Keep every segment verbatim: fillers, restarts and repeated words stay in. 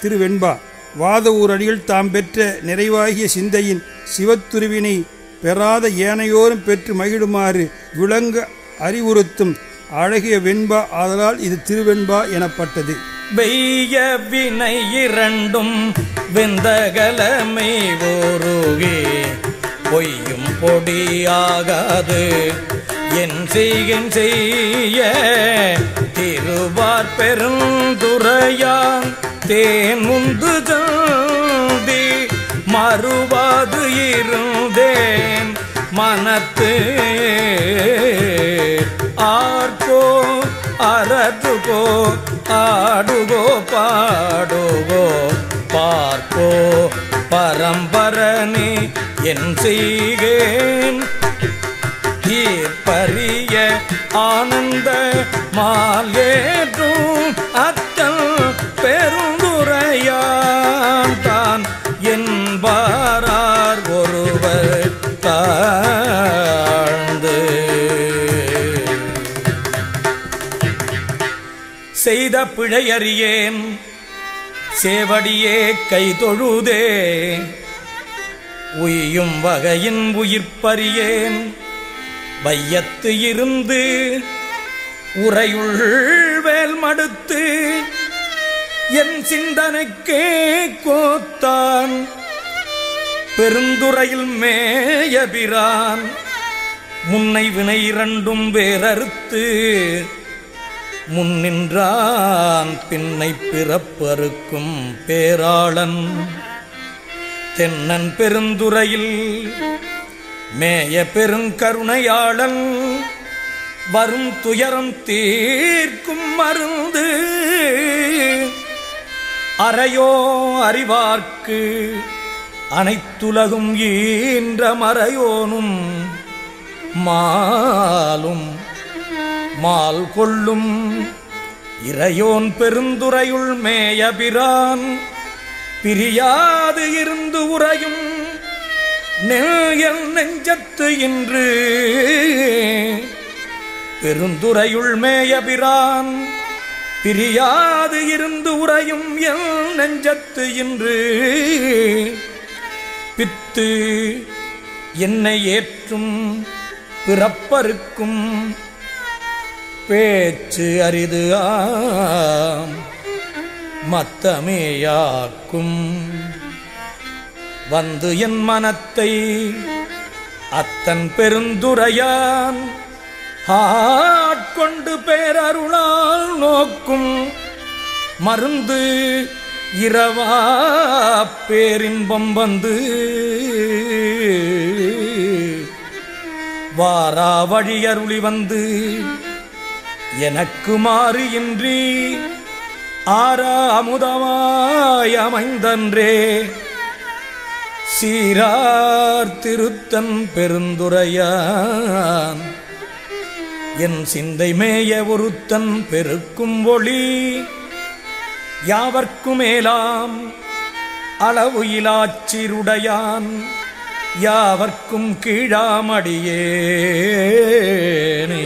திருவெண்பா. வாதவூரடிகள் தாம் பெற்ற நிறைவாகிய சிந்தையின் சிவத்துருவினை பெறாத ஏனையோரும் பெற்று மகிழுமாறு விளங்க அறிவுறுத்தும் அழகிய வெண்பா. ஆதலால் இது திருவெண்பா எனப்பட்டது. வெய்ய வினை இரண்டும் வெந்தகலமை ஓருகே பொய்யும் பொடியாகாது என் செய்கன் செய்ய திருவார் பெருந்துரையான் தேன் முந்து ஜந்தி மறுவாது இருந்தேன் மனத்து ஆர்கோ அரதுகோ ஆடுகோ பாடுகோ பார்க்கோ பரம்பரனே என் செய்கேன் தீர்ப்பரிய ஆனந்த மாலேற்றும் அத்தல் பெருந்துரையான் தான் என்பாரார் ஒருவர் தாழ்ந்து செய்த பிழையறியேன் சேவடியே கை தொழுதே உய்யும் வகையின் உயிர்ப்பறியேன் வையத்து இருந்து உரையுள் வேல் மடுத்து என் சிந்தனைக்கே கோத்தான் பெருந்துறையில் மேயபிரான் முன்னை வினை இரண்டும் வேறறுத்து முன்னின்றான் பின்னை பிறப்பறுக்கும் பேராளன் தென்னன் பெருந்துறையில் மேய பெருங்கருணையாளன் வரும் துயரம் தீர்க்கும் மருந்து அறையோ அறிவார்க்கு அனைத்துலகும் ஈன்ற மறையோனும் மாலும் மால் கொள்ளும் இறையோன் பெருந்துறையுள் மேயபிரான் பிரியாது இருந்து உறையும் நெல் நெஞ்சத்து இன்று பெருந்துறையுள் மேயபிரான் பிரியாது இருந்து உறையும் எல் நெஞ்சத்து இன்று பித்து என்னை ஏற்றும் பிறப்பறுக்கும் பேச்சு அரிது ஆம் மத்தமேயாக்கும் வந்து என் மனத்தை அத்தன் பெருந்துரையான் ஆட்கொண்டு பேரருளால் நோக்கும் மருந்து இரவா பேரின்பம் வந்து வாரா வழியருளி வந்து எனக்கு மாறு இன்றி ஆரா அமுதமாய் அமைந்தன்றே சீரார் திருத்தன் பெருந்துரையான் என் சிந்தை மேய ஒருத்தன் பெருக்கும் ஒளி யாவர்க்கும் மேலாம் அளவு இலாச்சிருடையான் யாவர்க்கும் கீழாமடியேனே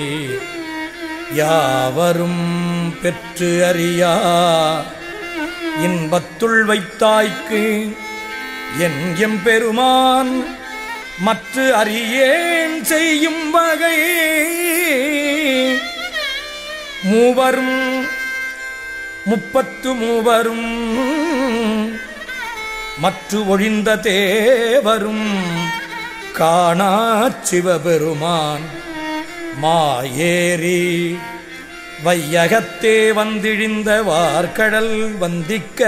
யாவரும் பெற்று அறியா இன்பத்துள் வைத்தாய்க்கு என் எம்பெருமான் மற்ற அறியேன் செய்யும் வகை மூவரும் முப்பத்து மூவரும் மற்ற ஒழிந்த தேவரும் காணா சிவபெருமான் மாயேரி வையகத்தே வந்திழிந்த வார்கடல் வந்திக்க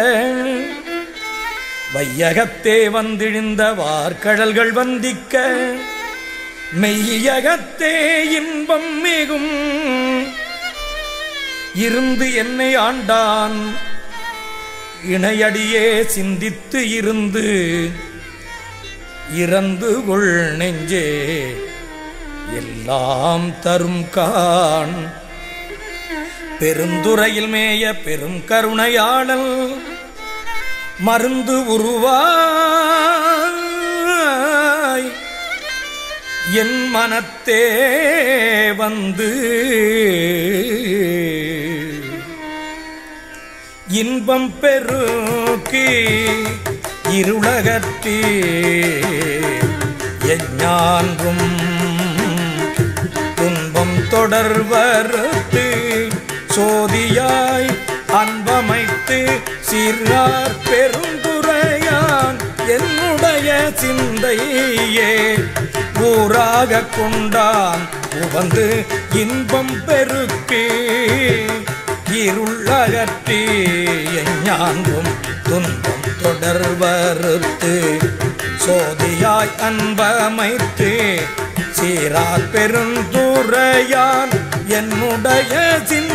வையகத்தே வந்திழிந்த வார்கடல்கள் வந்திக்க மெய்யகத்தே இன்பம் மிகும் இருந்து என்னை ஆண்டான் இணையடியே சிந்தித்து இருந்து இறந்து கொள் நெஞ்சே எல்லாம் தரும் கான் பெருந்துறையில் மேய பெரும் கருணையாளல் மருந்து உருவாய் என் மனத்தே வந்து இன்பம் பெருக்கி இருளகற்றி எஞ்ஞான்றும் துன்பம் தொடர்வறுத்து சோதியாய் அன்பமைத்து சீர்கார் பெருந்துரையான் என்னுடைய சிந்தையே ஊராக கொண்டான் உவந்து இன்பம் பெருக்கி இருள் அகற்றி எஞ்ஞான்றும் துன்பம் தொடர்வறுத்து சோதியாய் அன்பமைத்து சீரார் பெருந்துரையான் என்னுடைய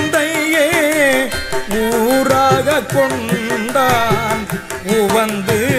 சிந்தையே ஊராக கொண்டான் உவந்து